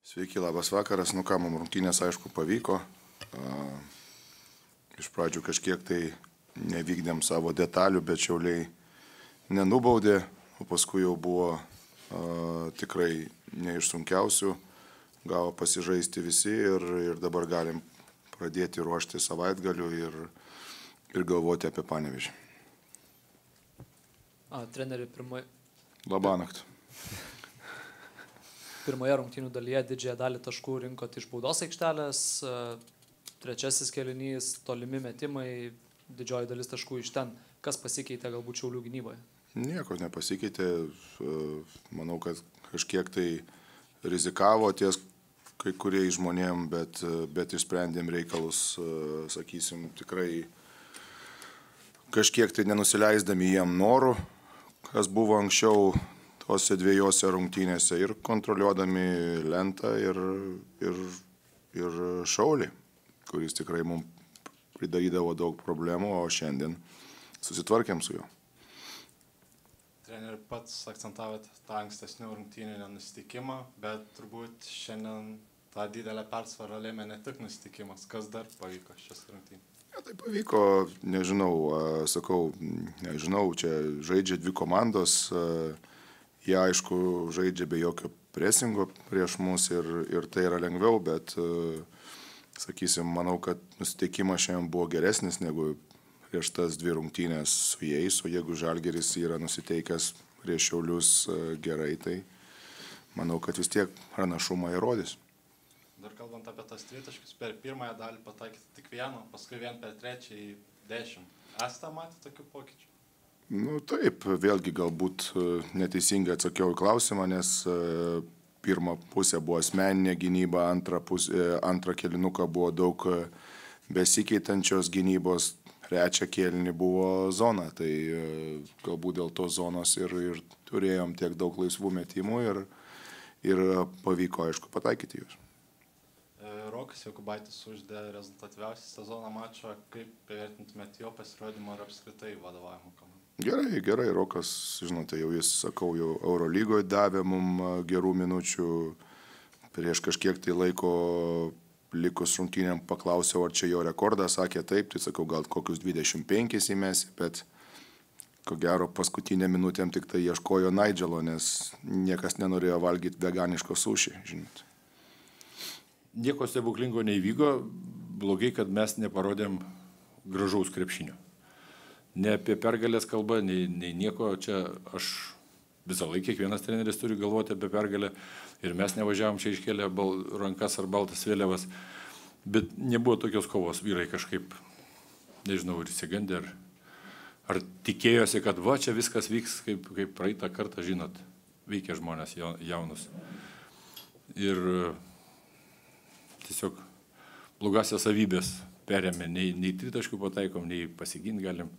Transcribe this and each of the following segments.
Sveiki, labas vakaras. Nu ką, mums rungtynės aišku pavyko. Iš pradžių kažkiek tai nevykdėm savo detalių, bet Šiauliai nenubaudė, o paskui jau buvo tikrai ne iš sunkiausių. Gavo pasižaisti visi ir dabar galim pradėti ruošti savaitgalių ir galvoti apie Panevėžį. Treneri, Labanakt. Pirmoje rungtynių dalyje didžiąją dalį taškų rinkot iš baudos aikštelės, trečiasis kėlinys, tolimi metimai, didžioji dalis taškų iš ten. Kas pasikeitė galbūt Šiaulių gynyboje? Nieko nepasikeitė. Manau, kad kažkiek tai rizikavo ties kai kurie žmonėm, bet išsprendėm reikalus, sakysim, tikrai kažkiek tai nenusileisdami jiem norų, kas buvo anksčiau tose dviejose rungtynėse ir kontroliuodami lentą ir Šaulį, kuris tikrai mums pridarydavo daug problemų, o šiandien susitvarkėm su juo. Treneri, pats akcentavot tą ankstesnių rungtynių nenusiteikimą, bet turbūt šiandien tą didelę persvarą lėmė ne tik nusiteikimas. Kas dar pavyko šias rungtynės? Ja, tai pavyko, nežinau, čia žaidžia dvi komandos. Jie aišku žaidžia be jokio presingo prieš mus ir tai yra lengviau, bet, sakysim, manau, kad nusiteikimas šiandien buvo geresnis negu prieš tas dvi rungtynės su jais, o jeigu Žalgiris yra nusiteikęs prieš Šiaulius gerai, tai manau, kad vis tiek pranašumą įrodys. Dar kalbant apie tas tritaškius, per pirmąją dalį pataikyti tik vieną, paskui vien per trečiąjį 10. Esate matę tokių pokyčių? Nu taip, vėlgi galbūt neteisingai atsakiau į klausimą, nes pirmą pusę buvo asmeninė gynyba, antrą kėlinuką buvo daug besikeitančios gynybos, trečią kėlinį buvo zona, tai galbūt dėl tos zonos ir turėjom tiek daug laisvų metimų ir pavyko, aišku, pataikyti juos. Rokas Jokubaitis uždė rezultatyviausią sezono mačą, kaip vertintumėt jo pasirodymą ar apskritai vadovavimo komandą? Gerai, Rokas, žinote, jau jis, sakau, jau Eurolygoje davė mums gerų minučių. Prieš kažkiek tai laiko likus rungtynėm paklausiau, ar čia jo rekordas, sakė taip, tai sakau, gal kokius 25 įmesi, bet ko gero paskutinę minutėm tik tai ieškojo Naidželo, nes niekas nenorėjo valgyti veganiško suši, žinot. Nieko stebuklingo neįvyko, blogai, kad mes neparodėm gražaus krepšinio. Ne apie pergalės kalbą, nei nieko, čia aš visą laiką, kiekvienas treneris turi galvoti apie pergalę ir mes nevažiavom čia iškėlę rankas ar baltas vėliavas, bet nebuvo tokios kovos, vyrai kažkaip, nežinau, ir įsigandė, ar tikėjosi, kad va, čia viskas vyks kaip praeitą kartą, žinot, veikia žmonės jaunus. Ir tiesiog blogasias savybės perėmė, nei tritaškių pataikom, nei pasigint galim.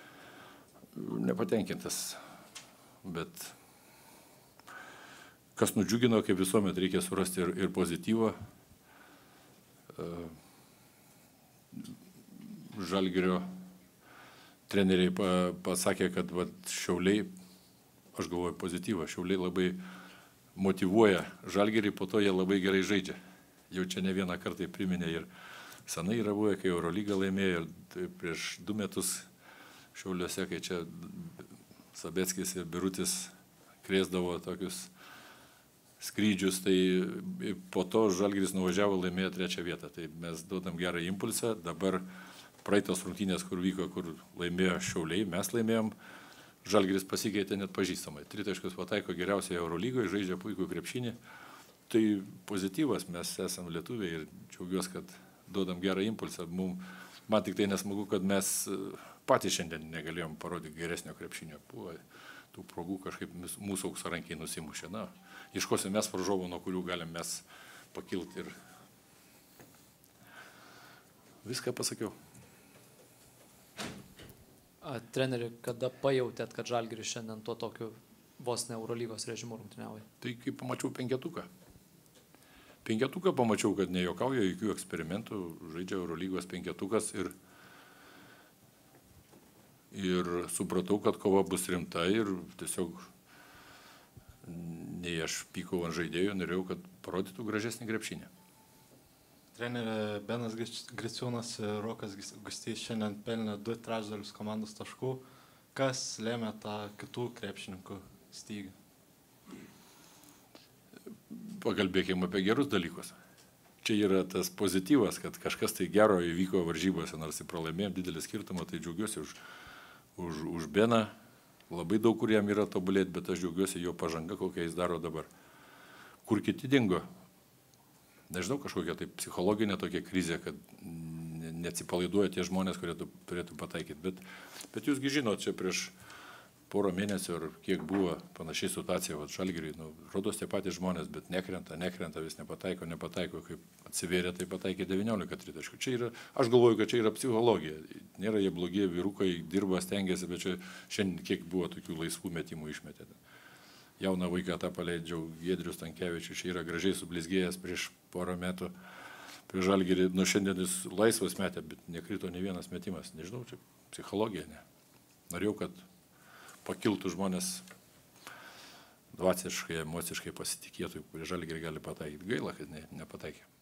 Nepatenkintas, bet kas nudžiugino, kaip visuomet reikia surasti ir pozityvą. Žalgirio treneriai pasakė, kad Šiauliai, aš galvoju pozityvą, Šiauliai labai motyvuoja Žalgirį, po to jie labai gerai žaidžia. Jau čia ne vieną kartą priminė ir senai yra buvę, kai Eurolygą laimėjo ir prieš 2 metus Šiauliuose, kai čia Sabeckis ir Birutis krėsdavo tokius skrydžius, tai po to Žalgiris nuvažiavo, laimėjo 3 vietą. Tai mes duodam gerą impulsą. Dabar praeitos rungtynės, kur vyko, kur laimėjo Šiauliai, mes laimėjom, Žalgiris pasikeitė net pažįstamai. Tritaškius pataiko geriausiai Eurolygoje, žaidžia puikų krepšinį. Tai pozityvas, mes esam lietuviai ir džiaugiuosi, kad duodam gerą impulsą. Man tik tai nesmagu, kad mes patys šiandien negalėjom parodyti geresnio krepšinio. Buvo tų progų kažkaip mūsų auksarankiai nusimušė. Na, ieškosim mes varžovų, nuo kurių galim mes pakilti ir viską pasakiau. Treneri, kada pajautėt, kad Žalgiris šiandien tuo tokiu vos ne Eurolygos režimu rungtyniauja? Tai kai pamačiau penketuką. Penketuką pamačiau, kad nejokauja jokių eksperimentų, žaidžia Eurolygos penketukas ir supratau, kad kova bus rimta ir tiesiog nei aš pykau ant žaidėjų, norėjau, kad parodytų gražesnį krepšinį. Trenerė Benas Griciūnas ir Rokas Gustys šiandien pelnė 2/3 komandos taškų. Kas lėmė tą kitų krepšininkų stygį? Pakalbėkime apie gerus dalykus. Čia yra tas pozityvas, kad kažkas tai gero įvyko varžybose, nors į pralaimėjom didelį skirtumą, tai džiaugiuosi už Beną. Labai daug kur jam yra tobulėti, bet aš džiaugiuosi jo pažanga, kokią jis daro dabar. Kur kiti dingo? Nežinau, kažkokia tai psichologinė tokia krizė, kad neatsipalaiduoja tie žmonės, kurie turėtų pataikyti. Bet jūsgi žinot, čia prieš porą mėnesių ar kiek buvo panašiai situacija, Žalgiriui, rodos tie patys žmonės, bet nekrenta, vis nepataiko, kaip atsivėrė, tai pataikė 19 tritaškių. Čia yra, aš galvoju, kad čia yra psichologija. Nėra jie blogi vyrukai, dirba, stengiasi, bet čia šiandien kiek buvo tokių laisvų metimų išmetė. Jauną vaiką tą paleidžiau, Giedrius Tankievičius, čia yra gražiai sublizgėjęs prieš porą metų. Prie Žalgirį, šiandien jis laisvas metė, bet nekrito ne vienas metimas. Nežinau, čia psichologija, ne. Norėjau, kad pakiltų žmonės dvasiškai, emociškai pasitikėtų, kurie Žalgirį gali pataikyti. Gaila, kad nepataikė.